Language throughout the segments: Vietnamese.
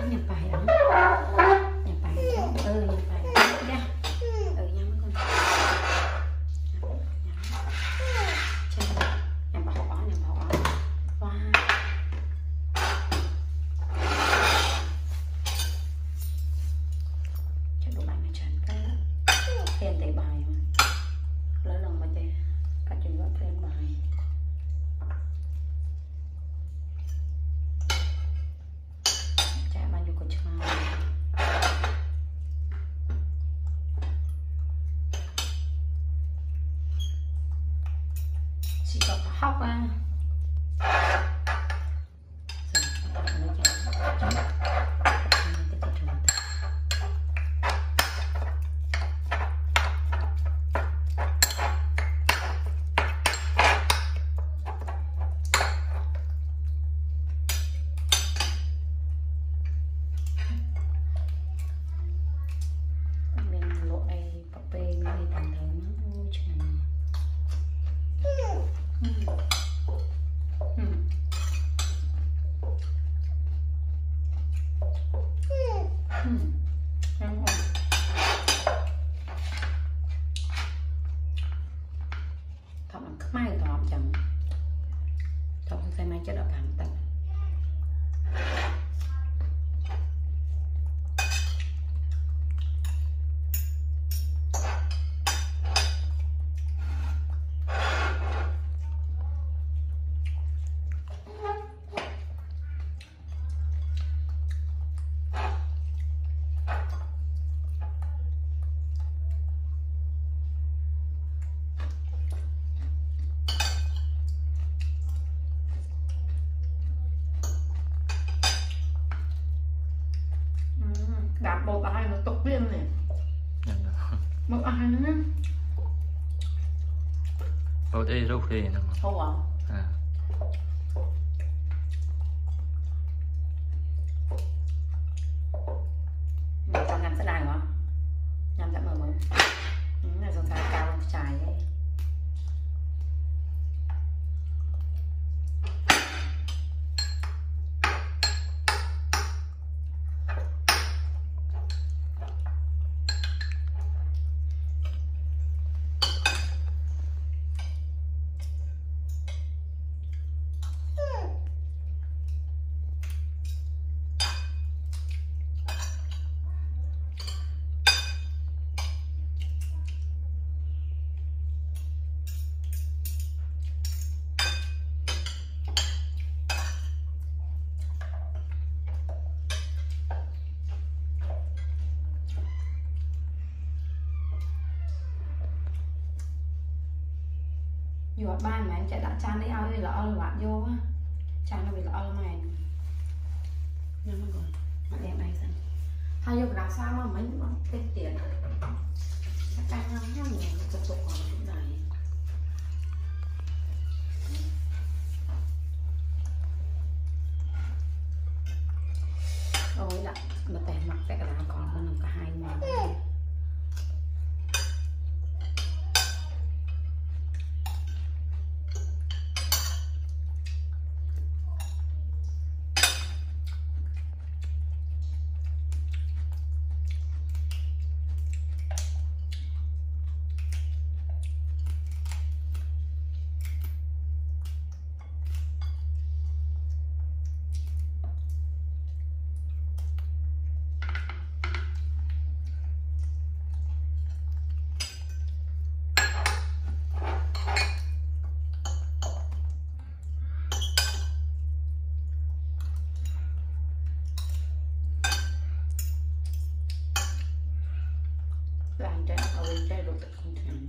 nhập bài đó, nhập bài đó, nhập bài đó nha, nhắm con, nhắm bảo bỏ, wow, chắc đồ bài mà trần cái thêm tay bài mà, lấy lòng mà tay, cả chuyện góp thêm bài. Chị có hóc à. Mai tỏ chậm tỏ xe mai cho đỡ cảm tận đạp bộ ai nó tục viên này bộ ai nữa bộ đây rút đi nè không à mà sao nhằm sẽ đài hả nhằm sẽ mở là dòng dài cao trải đây. Dù ở ban mà anh chạy đã chan đấy ao đi lỡ là bạn vô á chan nó bị lỡ là mày nhưng mà còn mà em này xem hay vô làm sao mà mấy nó tiết tiền chan nó nhiều chụp chụp ở chỗ này ôi lại mà tè mặt tè là còn hơn cả hai món làm trái ơi trái đồ thật không thèm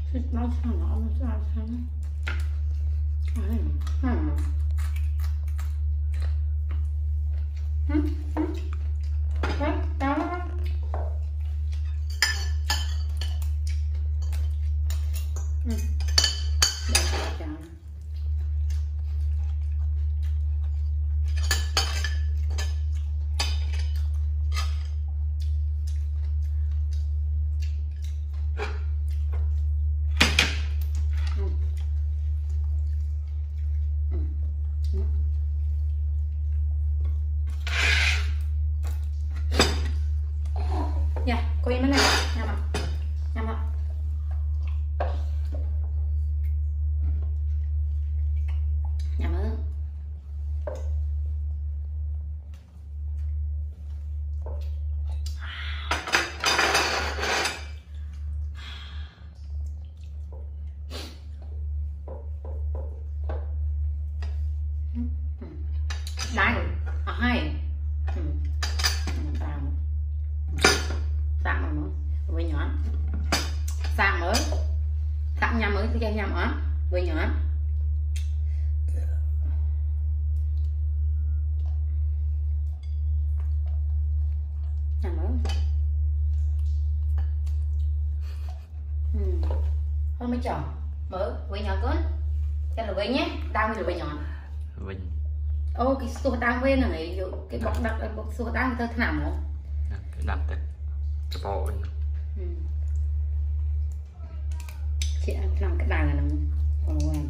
Nó sao nó sao sao dạ, cô im này, nhầm ạ. Nhầm ơn. Đây, hay. Tạm mới với nhón tạm mới tạm nhầm mới cái nhầm á với nhón nhầm mới hôm mới chọn mới với nhón con cái là với nhé đang với nhón Veggie. ô cái số đang với là này cái bọc đặt bọc số đang tôi thế nào không Cái đặt đấy cái bộ ấy. Chị ăn làm cái đàn là nó còn